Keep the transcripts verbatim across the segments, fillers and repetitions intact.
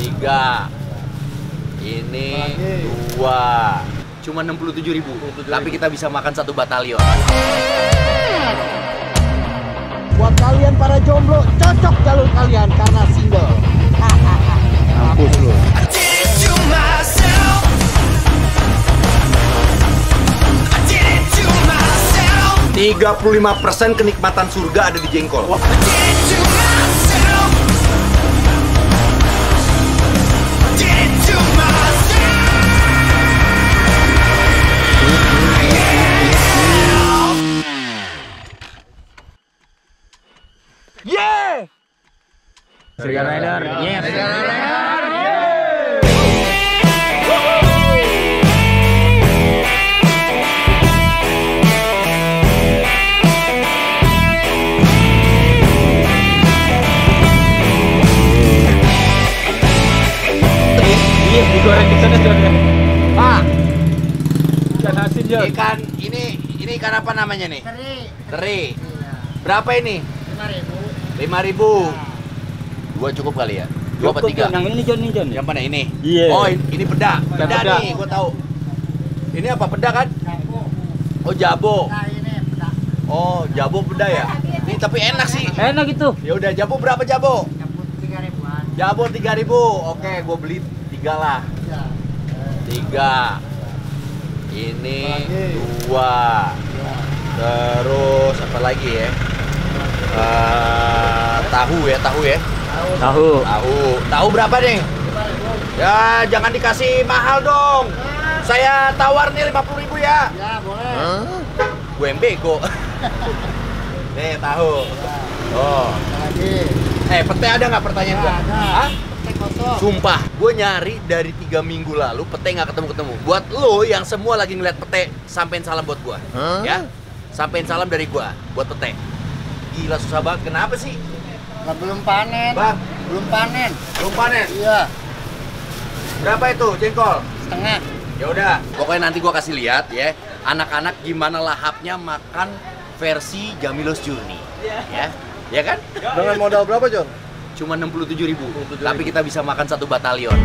tiga, ini dua, cuma enam puluh tujuh ribu, tapi kita bisa makan satu batalion. Buat kalian para jomblo, cocok jalur kalian karena single. Mampus lu. tiga puluh lima persen kenikmatan surga ada di jengkol. Yeah! Serigala Rider, yes. Serigala Rider, Iya, digoreng di sana sudah. Pak, Ikan asin, Jon. ikan ini ini ikan apa namanya nih? Teri. Teri. Berapa ini? lima ribu. lima ribu. Dua cukup kali ya? Dua apa tiga? Yang ini Jon, ini Jon. Yang mana ini? Iya. Oh, ini, ini peda. Peda, peda. nih, gua tahu. Ini apa peda kan? Jabo. Oh, jabo. Nah ini pedak. Oh, jabo peda ya? Ini tapi enak sih. Enak itu. Ya udah, jabo berapa jabo? Jabo tiga ribuan. Jabo tiga ribu. Oke, gua beli tiga lah. Ya. Tiga. Ini dua. Terus apa lagi ya? Eh, tahu ya, tahu ya. Tahu. Tahu. Tahu berapa nih? Ya, jangan dikasih mahal dong. Saya tawar nih lima puluh ribu ya. Ya boleh. Gue yang bego. Nih, tahu. Oh. Lagi. Eh, pete ada nggak pertanyaan gue? Ada. Hah? Tek kosong. Sumpah, gue nyari dari tiga minggu lalu, pete nggak ketemu-ketemu. Buat lo yang semua lagi ngeliat pete, sampein salam buat gue. Ya? Sampein salam dari gue, buat pete. Gila, susah banget. Kenapa sih? Nggak belum panen. Bang, Belum panen. belum panen. Iya. Berapa itu jengkol? Setengah. Ya udah, pokoknya nanti gua kasih lihat ya, anak-anak gimana lahapnya makan versi Jamilos Journey. Ya. Ya kan? Dengan modal berapa, Jon? Cuma enam puluh tujuh ribu, tapi kita bisa makan satu batalion.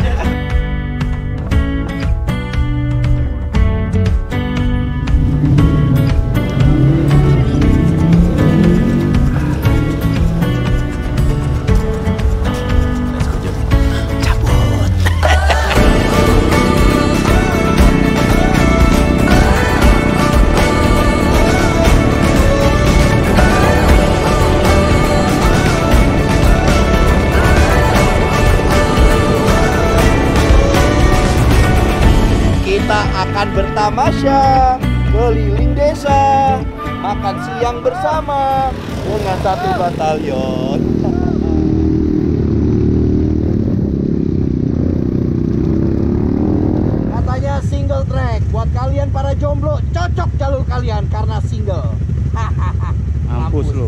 Kita akan bertamasya keliling desa, makan siang bersama dengan satu batalion. Katanya single track buat kalian para jomblo, cocok jalur kalian karena single. Mampus lu.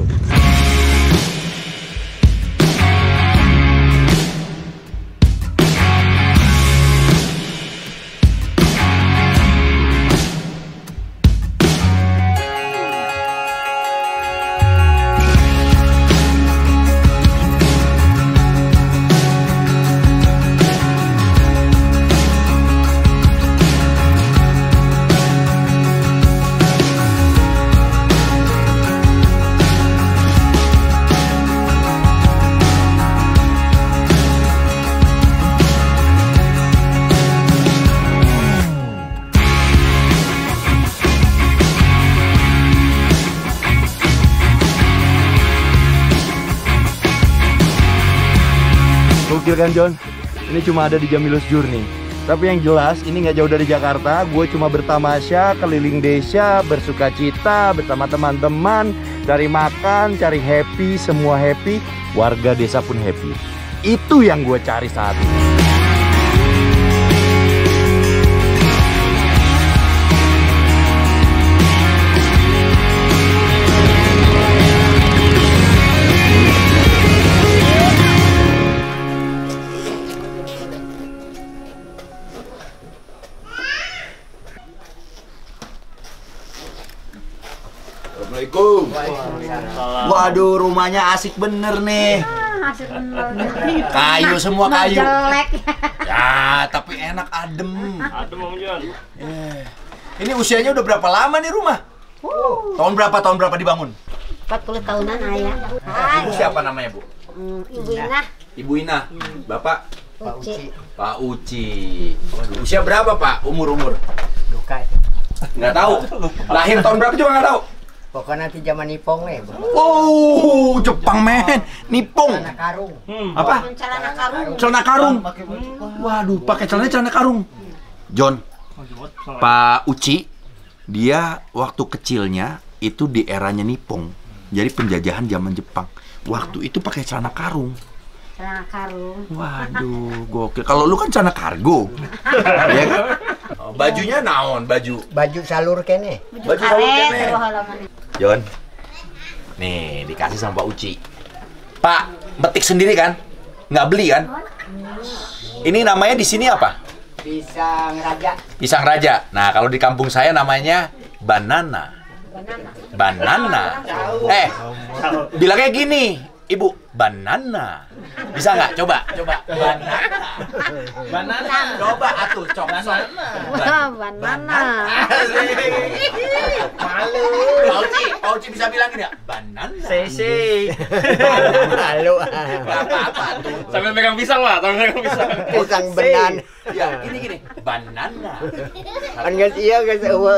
Gokil kan Jon? Ini cuma ada di Jamilos Journey. Tapi yang jelas ini nggak jauh dari Jakarta. Gue cuma bertamasya keliling desa, bersuka cita bersama teman-teman, cari makan, cari happy, semua happy, warga desa pun happy. Itu yang gue cari saat ini. Assalamualaikum. Waduh, rumahnya asik bener nih. hasil bener. Kayu semua Nah, kayu. jelek. Ya, tapi enak adem. Adem Om Jon. Eh. Ini usianya udah berapa lama nih rumah? Uh, Tahun berapa tahun berapa dibangun? empat puluh tahunan ayah. Ibu siapa namanya, Bu? Hmm, Ibu Inah, Ibu Ina. Bapak Uci. Pak Uci. Waduh, usia berapa, Pak? Umur-umur? Luka. Nggak tahu. Lahir tahun berapa juga nggak tahu. Pokoknya nanti zaman Nipong nih. Oh, Jepang men. Nipong. Anak karung. Hmm. Apa? Celana karung. Celana karung. Waduh, pakai celana celana karung. John, Pak Uci, dia waktu kecilnya itu di eranya Nipong. Jadi penjajahan zaman Jepang. Waktu itu pakai celana karung. Celana karung. Waduh, gokil. Kalau lu kan celana kargo. Iya kan? Oh, bajunya naon, baju. Baju salur kene. Baju salur Karet, kene. terus halaman. John. Nih, dikasih sama Pak Uci. Pak, metik sendiri kan? Nggak beli kan? Ini namanya di sini apa? Pisang raja. Pisang raja. Nah, kalau di kampung saya namanya banana. Banana. Eh, bilangnya gini, Ibu, banana. Bisa nggak? Coba, coba. Banana. Banana. Coba atuh, cok. Wah, banana. Malu. Pak Uci, Pak Uci bisa bilang gini ya? Banana. Sesi. Malu. Nggak apa-apa tuh. Sambil megang pisang lah, sambil megang pisang. Pisang benan. Ya, gini gini. Banana. Kan geus iya geus eueuh.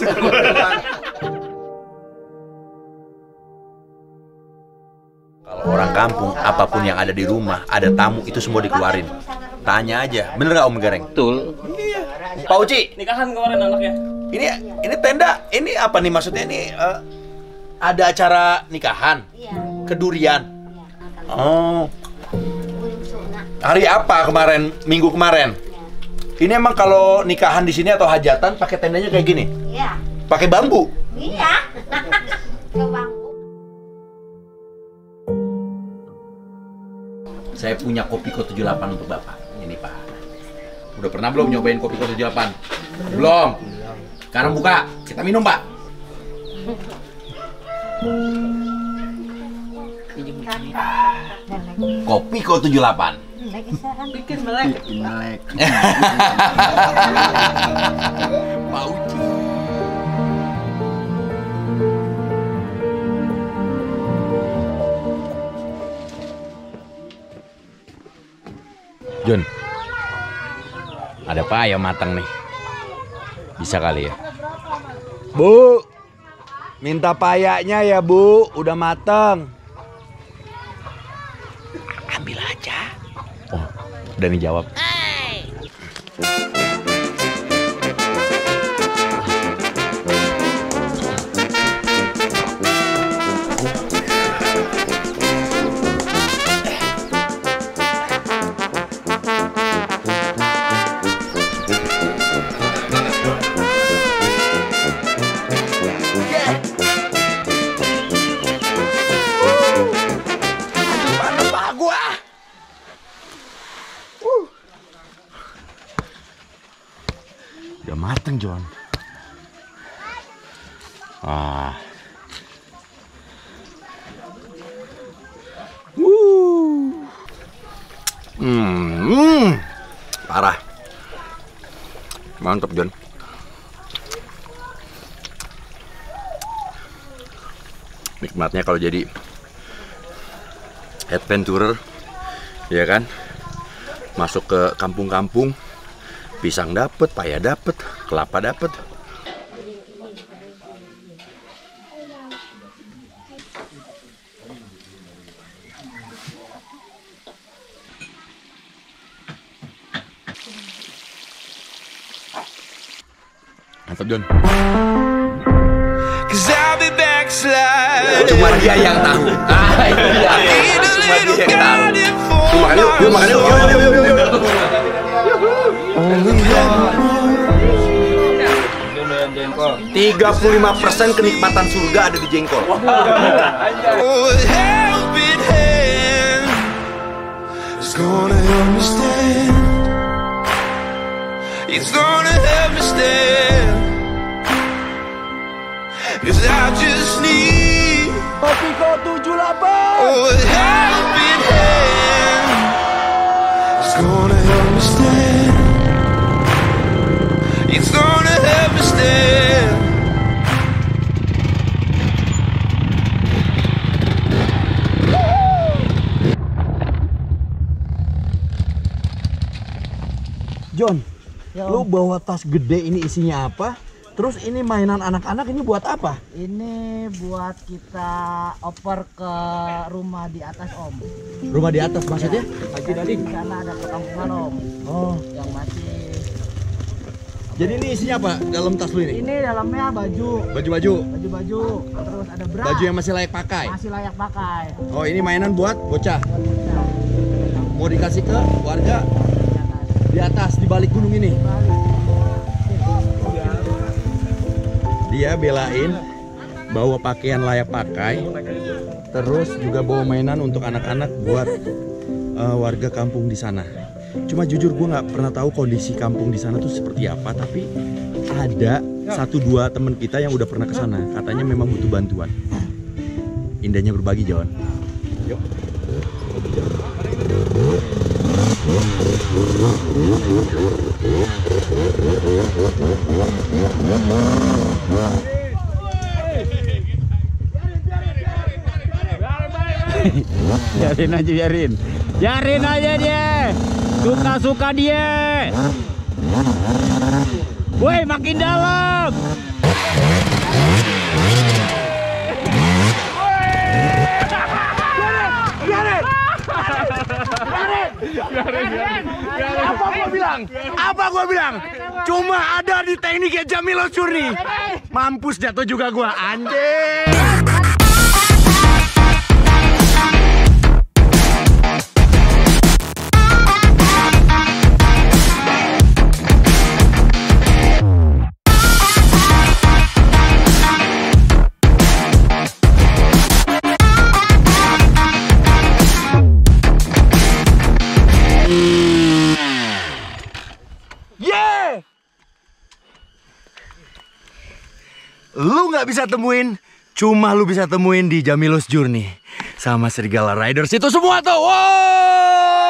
Kalau orang kampung, apapun yang ada di rumah, ada tamu, itu semua dikeluarin. Tanya aja, bener nggak Om Gareng? Betul. Pak Uci, Nikahan kemarin anaknya. ini ini tenda, ini apa nih maksudnya? Ini eh, ada acara nikahan, Iya. kedurian. Iya. Oh, Uling suna. hari apa kemarin? Minggu kemarin. Ini emang kalau nikahan di sini atau hajatan pakai tendanya kayak gini? Iya. Pakai bambu? Iya. Ke bangku. Saya punya Kopiko tujuh delapan untuk Bapak. Ini Pak. Udah pernah belum nyobain Kopiko tujuh delapan? Belum. Sekarang buka. Kita minum, Pak. Kopiko tujuh delapan. Bikin melek. Pak Uci. Jun, ada apa ayam matang nih? Bisa kali ya? Bu, minta payaknya ya Bu, udah mateng. Ambil aja. Oh, udah dijawab. Udah mateng, John. Ah. Wuh. Hmm. Parah. Mantap, John. Nikmatnya kalau jadi adventurer, ya kan? Masuk ke kampung-kampung, pisang dapet, paya dapet, kelapa dapet. Mantap, John. Cuma dia yang tahu. Ah, itu dia. Cuma dia yang tahu. Yuk makan yuk, yuk makan yuk, yuk, yuk, yuk, yuk, yuk. tiga puluh lima persen kenikmatan surga ada di jengkol. It's gonna help me stand, 'cause I just need Kopiko tujuh delapan. oh, a helping hand. gonna help me stand. It's gonna help me stand. John, lu bawa tas gede ini isinya apa? Terus ini mainan anak-anak ini buat apa? Ini buat kita oper ke rumah di atas Om. Rumah di atas maksudnya? Haji Dading. Di sana ada perkampungan Om. Oh, yang masih. Jadi ini isinya apa dalam tas lu ini? Ini dalamnya baju. Baju-baju. Baju-baju. Terus ada bra. Baju yang masih layak pakai. Masih layak pakai. Oh, ini mainan buat bocah. Buat bocah. Mau dikasih ke warga di atas di balik gunung ini. Dia belain bawa pakaian layak pakai, terus juga bawa mainan untuk anak-anak buat uh, warga kampung di sana. Cuma jujur gue nggak pernah tahu kondisi kampung di sana tuh seperti apa, tapi ada satu dua teman kita yang udah pernah ke sana, katanya memang butuh bantuan. Indahnya berbagi, John. Yuk. Biarin aja, biarin. Biarin aja dia. Suka-suka dia. Woi, makin dalam. Biarin! Biarin! Apa gua bilang? Apa gua bilang? Cuma ada di tekniknya Jamilus Jurni. Mampus jatuh juga gua, anjing. Lu nggak bisa temuin, cuma lu bisa temuin di Jamilus Jurni sama Serigala Riders itu semua tuh. Wow!